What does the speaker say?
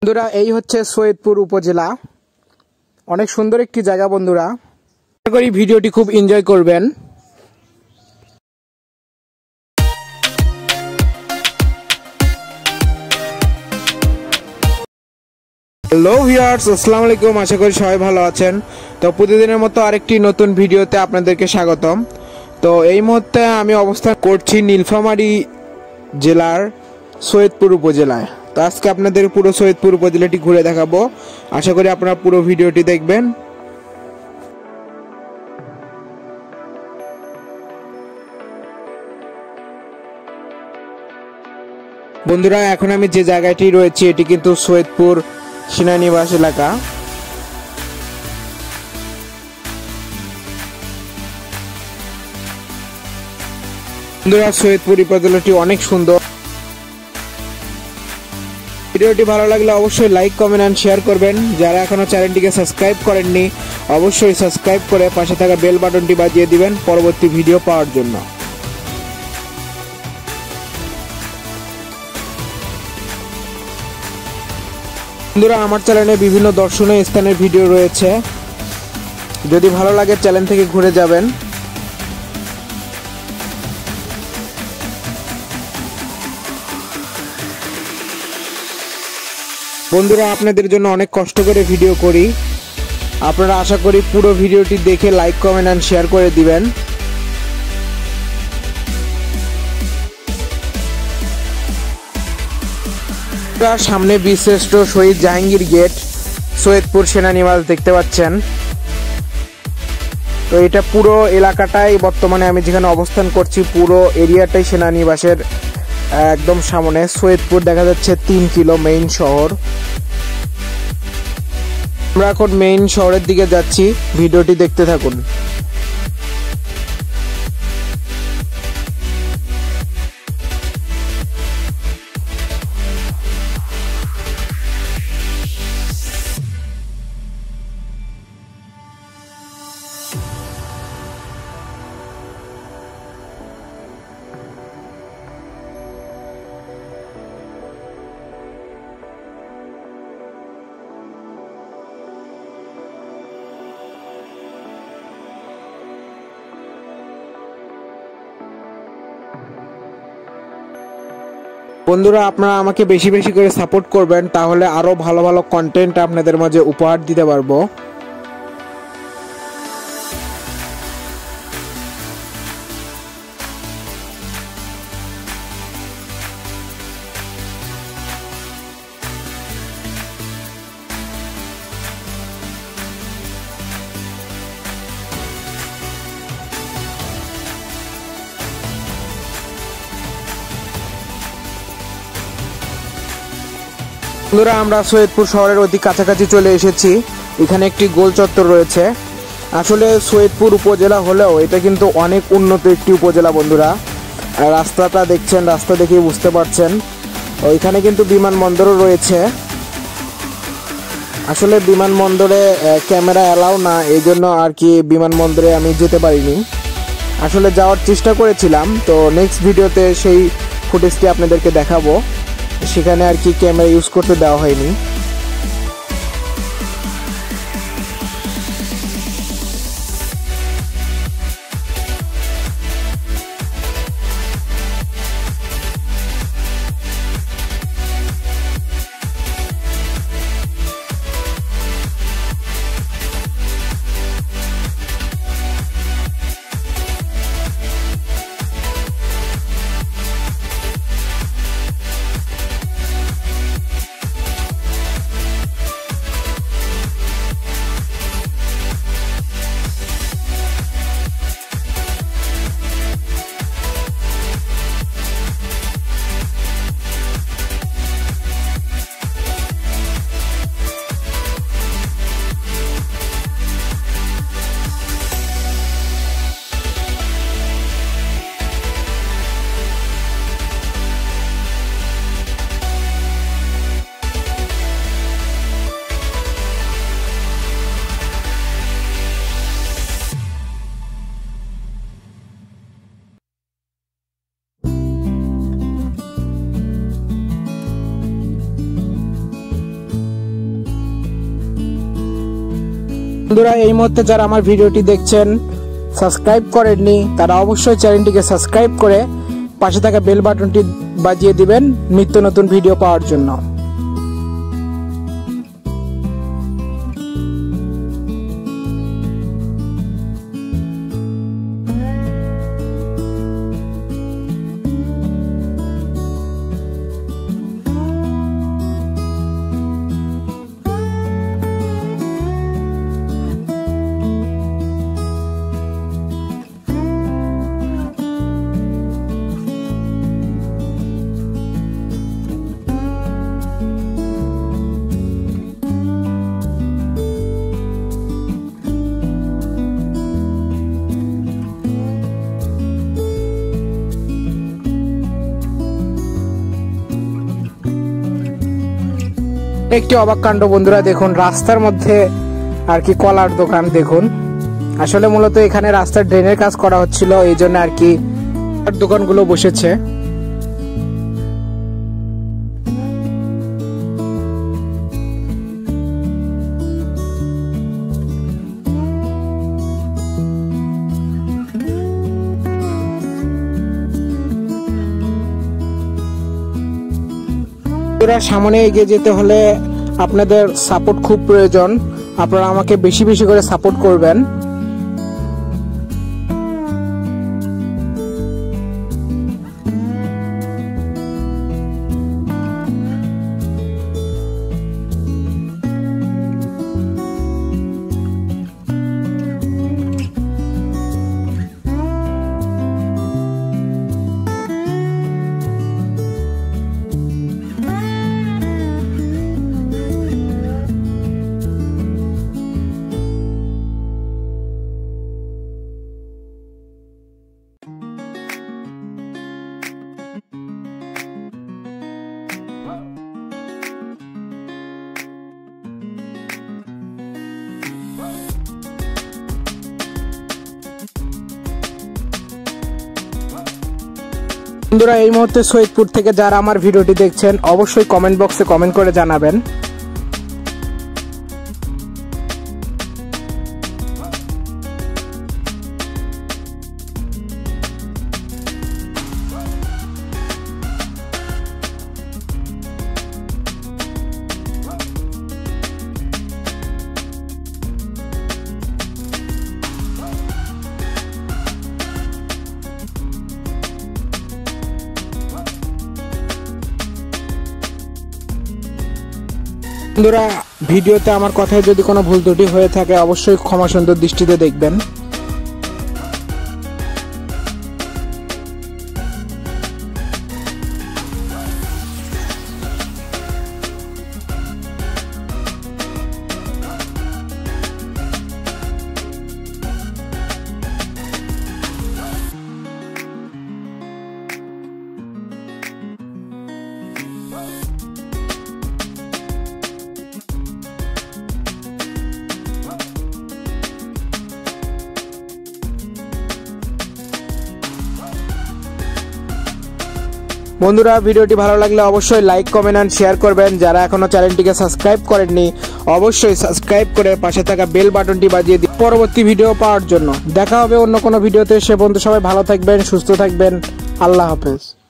বন্ধুরা এই হচ্ছে সৈয়দপুর উপজেলা, অনেক সুন্দর একটি জায়গা বন্ধুরা। আশা করি ভিডিওটি খুব এনজয় করবেন। হ্যালো ভিউয়ার্স, আসসালামু আলাইকুম। আশা করি সবাই ভালো আছেন। তো প্রতিদিনের মতো আরেকটি নতুন ভিডিওতে আপনাদেরকে স্বাগতম। তো এই মুহূর্তে আমি অবস্থান করছি নীলফামারী জেলার সৈয়দপুর উপজেলায়। তো আজকে আপনাদের পুরো সৈয়দপুর উপজেলাটি ঘুরে দেখাবো। আশা করি আপনারা পুরো ভিডিওটি দেখবেন। বন্ধুরা এখন আমি যে জায়গাটি রয়েছি এটি কিন্তু সৈয়দপুর সেনানিবাস এলাকা। বন্ধুরা সৈয়দপুর উপজেলাটি অনেক সুন্দর। ভিডিওটি ভালো লাগলে অবশ্যই লাইক, কমেন্ট এন্ড শেয়ার করবেন। যারা এখনো চ্যানেলটিকে সাবস্ক্রাইব করেননি অবশ্যই সাবস্ক্রাইব করে পাশে থাকা বেল বাটনটি বাজিয়ে দিবেন পরবর্তী ভিডিও পাওয়ার জন্য। বন্ধুরা আমার চ্যানেলে বিভিন্ন দর্শনীয় স্থানের ভিডিও রয়েছে, যদি ভালো লাগে চ্যানেল থেকে ঘুরে যাবেন। বন্ধুরা আপনাদের জন্য অনেক কষ্ট করে ভিডিও করি, আপনারা আশা করি পুরো ভিডিওটি দেখে লাইক, কমেন্ট এন্ড শেয়ার করে দিবেন। সামনে বীরশ্রেষ্ঠ শহীদ জাহাঙ্গীর গেট, সৈয়দপুর সেনানিবাস দেখতে পাচ্ছেন। তো এটা পুরো এলাকাটাই বর্তমানে আমি যেখানে অবস্থান করছি পুরো এরিয়াটাই সেনানিবাসের একদম সামনে। সৈয়দপুর দেখা যাচ্ছে 3 কিলো মেইন শহর। আমরা এখন মেইন শহরের দিকে যাচ্ছি, ভিডিওটি দেখতে থাকুন। বন্ধুরা আপনারা আমাকে বেশি বেশি করে সাপোর্ট করবেন, তাহলে আরো ভালো ভালো কন্টেন্ট আপনাদের মাঝে উপহার দিতে পারবো। বন্ধুরা আমরা সৈয়দপুর শহরের অতি কাছাকাছি চলে এসেছি। এখানে একটি গোল চত্বর রয়েছে। আসলে সৈয়দপুর উপজেলা হলেও এটা কিন্তু অনেক উন্নত একটি উপজেলা বন্ধুরা। রাস্তাটা দেখছেন, রাস্তা দেখেই বুঝতে পারছেন। ওইখানে কিন্তু বিমানবন্দরও রয়েছে। আসলে বিমানবন্দরে ক্যামেরা অ্যালাউ না, এই জন্য আর কি বিমানবন্দরে আমি যেতে পারিনি। আসলে যাওয়ার চেষ্টা করেছিলাম, তো নেক্সট ভিডিওতে সেই ফুটেজটি আপনাদেরকে দেখাবো। সেখানে আর কি ক্যামেরা ইউজ করতে দেওয়া হয়নি। বন্ধুরা এই মুহূর্তে যারা আমার ভিডিওটি দেখছেন সাবস্ক্রাইব করেননি তারা অবশ্যই চ্যানেলটিকে সাবস্ক্রাইব করে পাশে থাকা বেল বাটনটি বাজিয়ে দিবেন নিত্য নতুন ভিডিও পাওয়ার জন্য। একটি অবাক কাণ্ড বন্ধুরা, দেখুন রাস্তার মধ্যে আর কি কলার দোকান। দেখুন আসলে মূলত এখানে রাস্তার ড্রেনের কাজ করা হচ্ছিল, এই জন্য আর কি দোকানগুলো বসেছে। সামনে এগিয়ে যেতে হলে আপনাদের সাপোর্ট খুব প্রয়োজন, আপনারা আমাকে বেশি বেশি করে সাপোর্ট করবেন। বন্ধুরা এই মুহূর্তে সৈয়দপুর থেকে যারা আমার ভিডিওটি দেখছেন অবশ্যই কমেন্ট বক্সে কমেন্ট করে জানাবেন। বন্ধুরা ভিডিওতে আমার কথায় যদি কোনো ভুল ত্রুটি হয়ে থাকে অবশ্যই ক্ষমা সুন্দর দৃষ্টিতে দেখবেন। বন্ধুরা ভিডিওটি ভালো লাগলে অবশ্যই লাইক কমেন্ট এন্ড শেয়ার করবেন। যারা এখনো চ্যানেলটিকে সাবস্ক্রাইব করেননি অবশ্যই সাবস্ক্রাইব করে পাশে থাকা বেল বাটনটি বাজিয়ে দিন পরবর্তী ভিডিও পাওয়ার জন্য। দেখা হবে অন্য কোনো ভিডিওতে, সে পর্যন্ত সবাই ভালো থাকবেন, সুস্থ থাকবেন। আল্লাহ হাফেজ।